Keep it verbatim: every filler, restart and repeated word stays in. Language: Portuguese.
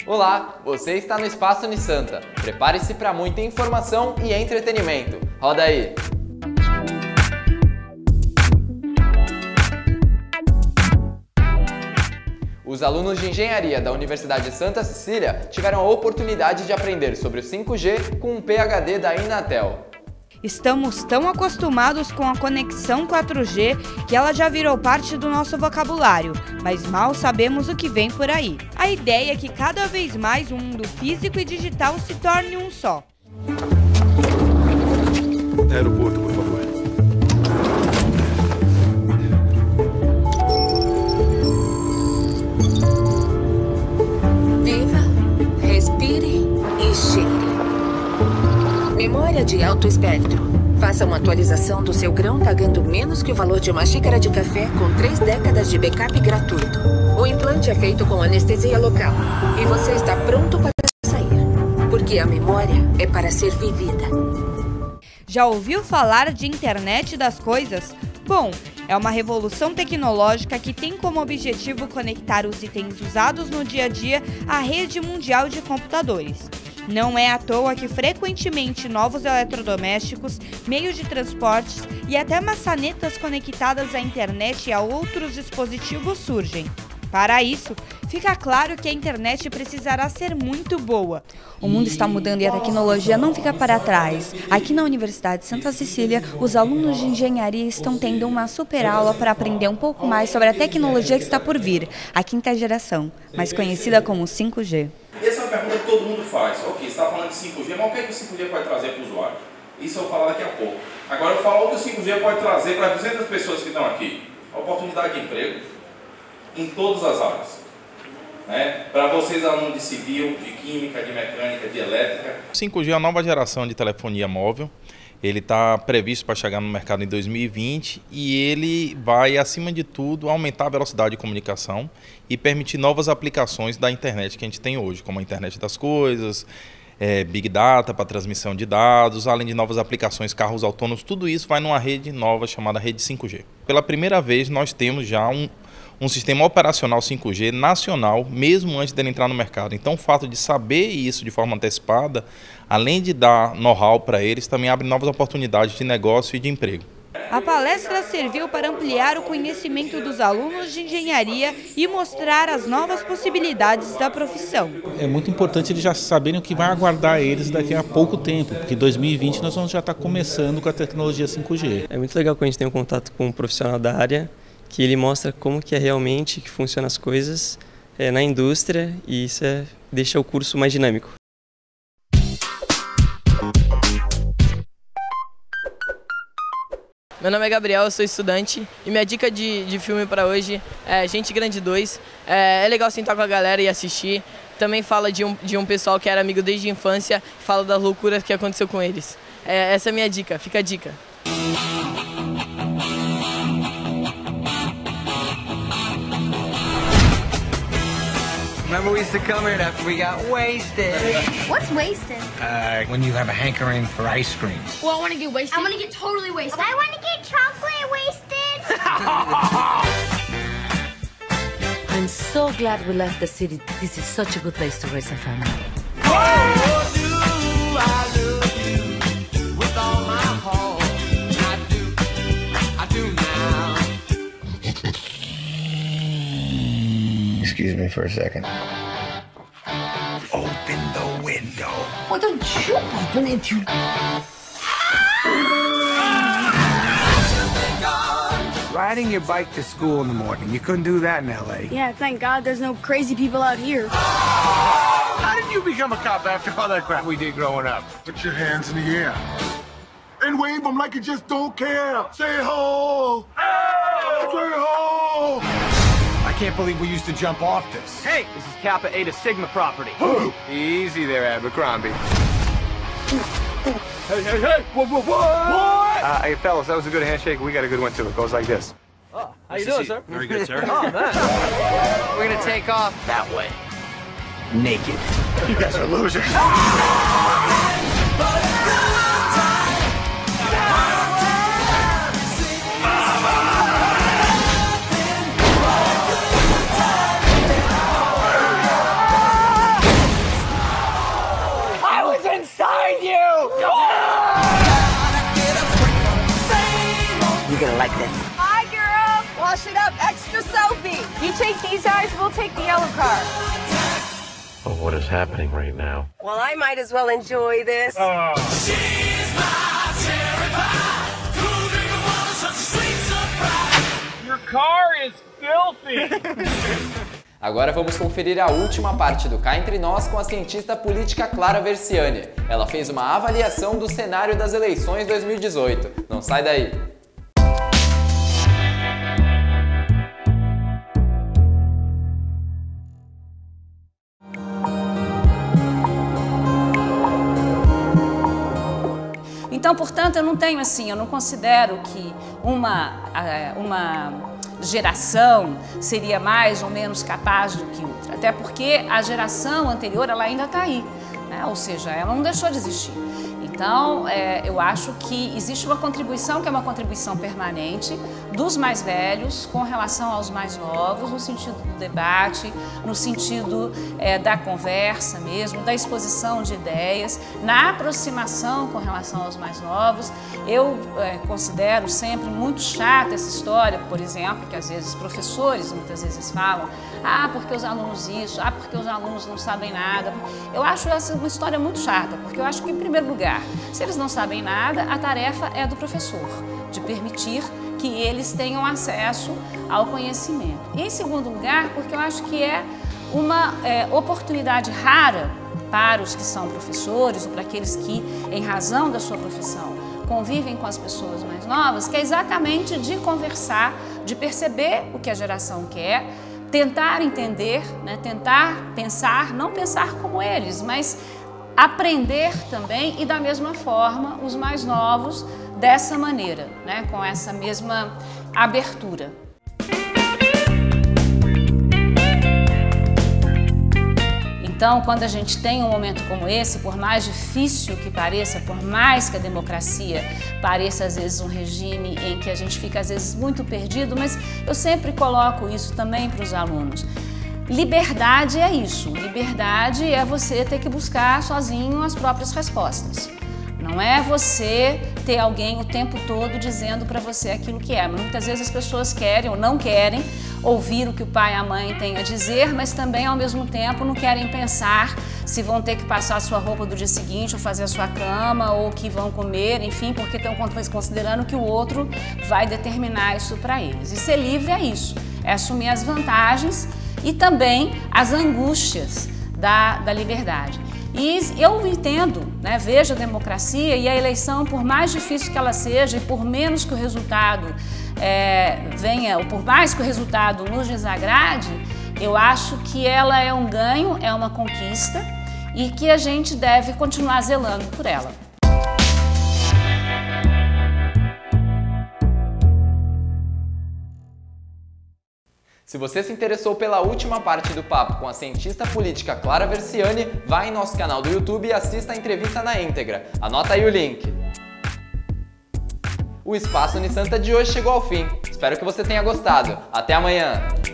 Olá, você está no Espaço Unisanta. Prepare-se para muita informação e entretenimento. Roda aí! Os alunos de engenharia da Universidade Santa Cecília tiveram a oportunidade de aprender sobre o cinco G com um P H D da Inatel. Estamos tão acostumados com a conexão quatro G que ela já virou parte do nosso vocabulário, mas mal sabemos o que vem por aí. A ideia é que cada vez mais o mundo físico e digital se torne um só. Aeroporto, por favor. Viva, respire e cheire. Memória de alto espectro. Faça uma atualização do seu grão pagando menos que o valor de uma xícara de café com três décadas de backup gratuito. O implante é feito com anestesia local e você está pronto para sair. Porque a memória é para ser vivida. Já ouviu falar de internet das coisas? Bom, é uma revolução tecnológica que tem como objetivo conectar os itens usados no dia a dia à rede mundial de computadores. Não é à toa que frequentemente novos eletrodomésticos, meios de transportes e até maçanetas conectadas à internet e a outros dispositivos surgem. Para isso, fica claro que a internet precisará ser muito boa. O mundo está mudando e a tecnologia não fica para trás. Aqui na Universidade Santa Cecília, os alunos de engenharia estão tendo uma super aula para aprender um pouco mais sobre a tecnologia que está por vir, a quinta geração, mais conhecida como cinco G. Essa é uma pergunta que todo mundo faz. Ok, você está falando de cinco G, mas o que, é que o cinco G pode trazer para o usuário? Isso eu vou falar daqui a pouco. Agora eu vou falar o que o cinco G pode trazer para as duzentas pessoas que estão aqui. A oportunidade de emprego em todas as áreas. Né? Para vocês, alunos de civil, de química, de mecânica, de elétrica. O cinco G é a nova geração de telefonia móvel. Ele está previsto para chegar no mercado em dois mil e vinte e ele vai, acima de tudo, aumentar a velocidade de comunicação e permitir novas aplicações da internet que a gente tem hoje, como a internet das coisas, é, Big Data para transmissão de dados, além de novas aplicações, carros autônomos, tudo isso vai numa rede nova chamada rede cinco G. Pela primeira vez nós temos já um, um sistema operacional cinco G nacional, mesmo antes dele entrar no mercado. Então o fato de saber isso de forma antecipada, além de dar know-how para eles, também abre novas oportunidades de negócio e de emprego. A palestra serviu para ampliar o conhecimento dos alunos de engenharia e mostrar as novas possibilidades da profissão. É muito importante eles já saberem o que vai aguardar eles daqui a pouco tempo, porque em dois mil e vinte nós vamos já estar começando com a tecnologia cinco G. É muito legal quando a gente tem um contato com um profissional da área, que ele mostra como que é realmente que funcionam as coisas é, na indústria, e isso é, deixa o curso mais dinâmico. Meu nome é Gabriel, eu sou estudante e minha dica de, de filme para hoje é Gente Grande dois. É, é legal sentar com a galera e assistir. Também fala de um, de um pessoal que era amigo desde a infância, fala das loucuras que aconteceu com eles. É, essa é a minha dica, fica a dica. Remember we used to come here after we got wasted. What's wasted? Uh, when you have a hankering for ice cream. Well, I want to get wasted. I want to get totally wasted. I want to get chocolate wasted. I'm so glad we left the city. This is such a good place to raise a family. Oh, do I love you with all my heart? I do, I do now. Excuse me for a second. Open the window. Why don't you open it, you... Riding your bike to school in the morning. You couldn't do that in L A. Yeah, thank God there's no crazy people out here. How did you become a cop after all that crap we did growing up? Put your hands in the air. And wave them like you just don't care. Say ho! Hey! Say ho! I can't believe we used to jump off this. Hey, this is Kappa Eta Sigma property. Easy there, Abercrombie. Hey, hey, hey! What, what, what? What? Uh, hey, fellas, that was a good handshake. We got a good one, too. It goes like this. Oh, how you doing, sir? Very good, sir. Oh, man. We're gonna take off That way. Naked. You guys are losers. You're gonna like this. Hi, girls. Wash it up. Extra selfie. You take these guys, we'll take the yellow car. Oh, what is happening right now? Well, I might as well enjoy this. Oh. She's my cherry pie. Cruising the water, such a sweet surprise. Your car is filthy. Agora vamos conferir a última parte do Cá Entre Nós com a cientista política Clara Versiani. Ela fez uma avaliação do cenário das eleições dois mil e dezoito. Não sai daí! Então, portanto, eu não tenho assim, eu não considero que uma, uma geração seria mais ou menos capaz do que outra. Até porque a geração anterior, ela ainda está aí, né? Ou seja, ela não deixou de existir. Então, é, eu acho que existe uma contribuição que é uma contribuição permanente dos mais velhos com relação aos mais novos, no sentido do debate, no sentido é, da conversa mesmo, da exposição de ideias, na aproximação com relação aos mais novos. Eu é, considero sempre muito chata essa história, por exemplo, que às vezes professores muitas vezes falam, ah, porque os alunos isso, ah, porque os alunos não sabem nada. Eu acho essa uma história muito chata, porque eu acho que, em primeiro lugar, se eles não sabem nada, a tarefa é do professor, de permitir que eles tenham acesso ao conhecimento. E, em segundo lugar, porque eu acho que é uma é, oportunidade rara para os que são professores ou para aqueles que, em razão da sua profissão, convivem com as pessoas mais novas, que é exatamente de conversar, de perceber o que a geração quer, tentar entender, né, tentar pensar, não pensar como eles, mas aprender também e da mesma forma os mais novos dessa maneira, né, com essa mesma abertura. Então, quando a gente tem um momento como esse, por mais difícil que pareça, por mais que a democracia pareça às vezes um regime em que a gente fica às vezes muito perdido, mas eu sempre coloco isso também para os alunos. Liberdade é isso, liberdade é você ter que buscar sozinho as próprias respostas. Não é você ter alguém o tempo todo dizendo para você aquilo que é. Muitas vezes as pessoas querem ou não querem ouvir o que o pai e a mãe têm a dizer, mas também ao mesmo tempo não querem pensar se vão ter que passar a sua roupa do dia seguinte ou fazer a sua cama ou que vão comer, enfim, porque estão considerando que o outro vai determinar isso para eles. E ser livre é isso, é assumir as vantagens e também as angústias da, da liberdade. E eu entendo, né, vejo a democracia e a eleição, por mais difícil que ela seja e por menos que o resultado é, venha, ou por mais que o resultado nos desagrade, eu acho que ela é um ganho, é uma conquista e que a gente deve continuar zelando por ela. Se você se interessou pela última parte do papo com a cientista política Clara Versiani, vá em nosso canal do YouTube e assista a entrevista na íntegra. Anota aí o link. O Espaço Unisanta de hoje chegou ao fim. Espero que você tenha gostado. Até amanhã!